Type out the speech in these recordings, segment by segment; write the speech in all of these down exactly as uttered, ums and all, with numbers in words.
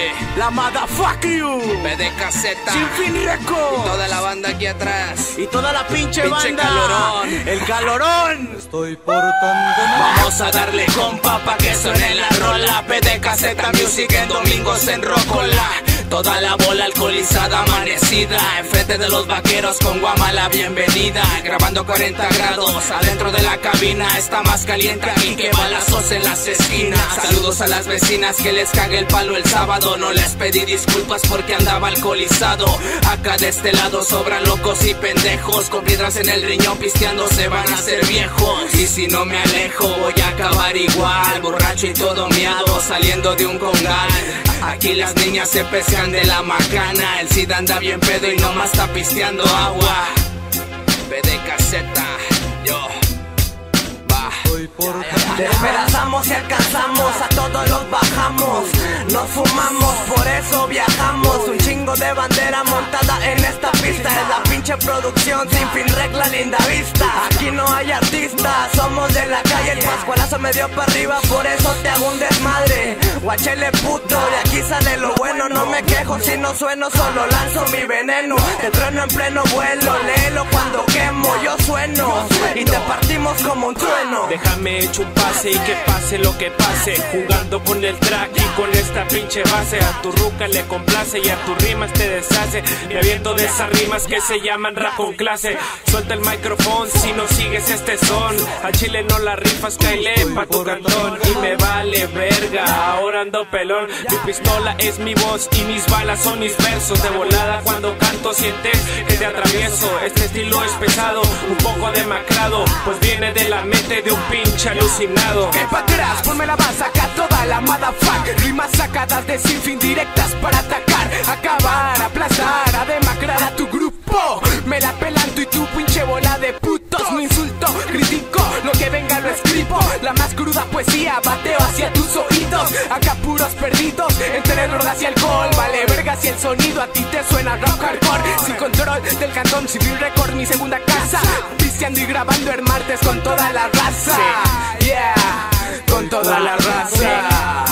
la motherfuck you, P D K Z, Sin Fin Records, toda la banda aquí atrás y toda la pinche, pinche banda, calorón. el calorón. Estoy portando. Vamos a darle compa pa' que suene la rola. P D K Z Music en domingos en Rocola. Toda la bola alcoholizada amanecida, enfrente de los vaqueros con Guama la bienvenida. Grabando cuarenta grados, adentro de la cabina está más caliente aquí que balazos en las esquinas. Saludos a las vecinas que les cague el palo el sábado. No les pedí disculpas porque andaba alcoholizado. Acá de este lado sobran locos y pendejos, con piedras en el riñón pisteando se van a hacer viejos. Y si no me alejo voy a acabar igual, borracho y todo miado, saliendo de un congal. Aquí las niñas se pescan de la macana, el Cid anda bien pedo y nomás está pisteando agua. P D K Z, yo, va. Despedazamos y alcanzamos, a todos los bajamos. Nos fumamos, por eso viajamos. Un chingo de bandera montada en esta pista. Es la pinche producción, Sin Fin Regla, linda vista. Aquí no hay artistas, somos de la calle. El pascualazo me dio para arriba, por eso te hago un desmadre. Guachele puto, de aquí sale lo bueno. No me quejo si no sueno, solo lanzo mi veneno. Te trueno en pleno vuelo, léelo cuando quemo. Yo sueno y te partimos como un trueno. Déjame hecho un pase y que pase lo que pase, jugando con el track y con esta pinche base. A tu ruca le complace y a tus rimas te deshace. Me aviento de esas rimas que se llaman rap con clase. Suelta el micrófono si no sigues este son. A Chile no la rifas, caile pa' tu cantón. Y me vale verga, ahora ando pelón. Mi pistola es mi voz y mis balas son mis versos. De volada cuando canto sientes que te atravieso. Este estilo es pesado, un poco demacrado, pues viene de la mente de un pinche alucinado. Que pa' atrás, ponme la base acá toda la motherfuck. Rimas sacadas de Sin Fin, directas para atacar, acabar, aplastar, a demacrar a tu grupo. Me la pelan tú y tu pinche bola de putos. No insulto, critico, lo que venga lo escribo. La más cruda poesía, bateo hacia tus oídos. Acá puros perdidos, entre drogas y alcohol. Vale verga si el sonido a ti te suena rock hardcore. Sin control del cantón, Sin Fin Record, mi segunda casa. Pisteando y grabando el martes con toda la raza. Yeah, con toda la raza.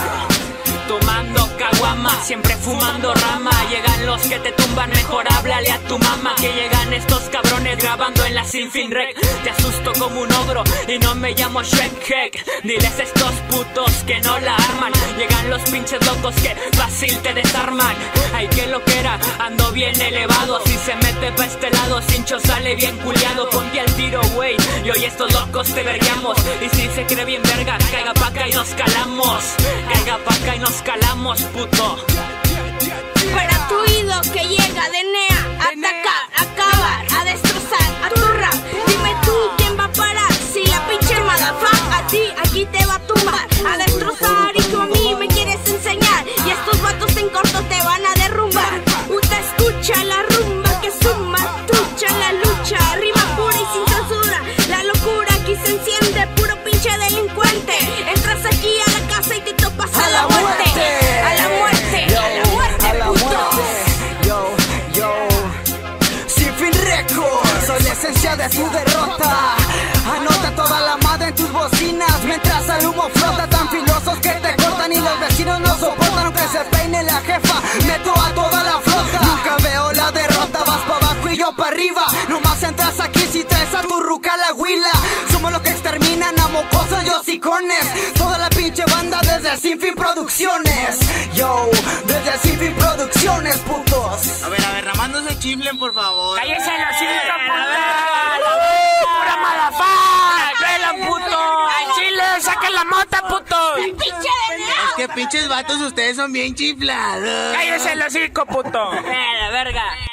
Tomando caguama, siempre fumando rama. Llegan los que te tumban, mejor háblale a tu mamá. Que llegan estos cabrones grabando en la Sin Fin Rec. Te asusto como un ogro y no me llamo Shrek Heck. Diles a estos putos que no la arman. Llegan los pinches locos que fácil te desarman. Ay, que loquera, ando bien elevado. Si se mete pa' este lado, Cincho sale bien culiado. Ponte al tiro, wey, y hoy estos locos te vergueamos. Y si se cree bien verga, caiga pa' acá y nos calamos. Caiga pa' acá y nos calamos, puto. Para tu oído que llega de Nea, atacar, acabar, a destrozar, a tu rap. Dime tú quién va a parar, si la pinche motherfucker a ti aquí te va a tumbar, a destrozar. Y tú a mí me quieres enseñar, y estos vatos en corto te van a derrumbar. Usted escucha la rumba que suma, tucha la lucha, rima pura y sin censura. La locura aquí se enciende, puro pinche delincuente. Entras aquí a la casa y te topas a la muerte, a la muerte, a la muerte, a la puto. muerte. Yo, yo, Sin Fin Records, soy la esencia de tu derrota. Anota toda la madre en tus bocinas mientras el humo flota. Tan filosos que te cortan y los vecinos no soportan. Aunque se peine la jefa, meto a toda la flota. Nunca veo la derrota, vas pa' abajo y yo pa' arriba. Nomás entras aquí si traes a tu ruca la huila. Somos los que exterminan a mocosos y hocicones. Toda la pinche banda desde Sin Fin Producciones. Yo, desde Sin Fin Producciones, putos. A ver, a ver, nada más no se chiflen, por favor. ¡Cállese la cinta, puto! ¡Pura malafá! ¡Velan, puto! ¡Al chile, saquen la mota, puto! ¡El pinche de Nea! Es que pinches vatos, ustedes son bien chiflados. ¡Cállese el hocico, puto! ¡Eh, la verga!